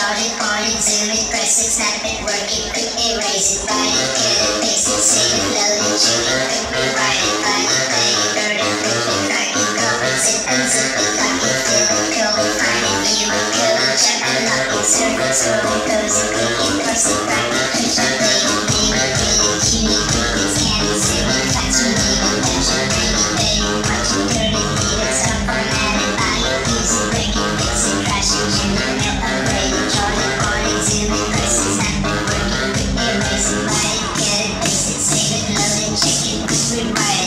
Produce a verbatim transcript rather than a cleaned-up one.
Chart it, on it, zoom it, press it, snap it, work it, quick erase it, write it, cut it, paste it, save it, load it, check it, quick rewrite it, find it, play it, burn it, flip it, crack it, cover it, zip, unzip it, lock it, fill it, code it, find it, view it, code it, check it, lock it, circle, scroll it, pose it, click it, parse it, write it, punch it, play it, name it, read it, tune it, quick it, scan it, zoom it, fax it, leave it, touch it, bring it, pay it, watch it, turn it, leave it, stop, format it, buy it, use it, break it, fix it, crash it, tune it, net, upgrade it, chart it, on it, zoom it, press it, snap it, work it, quick erase it, write it, cut it, paste it, save it, load it, check it, quick rewrite it.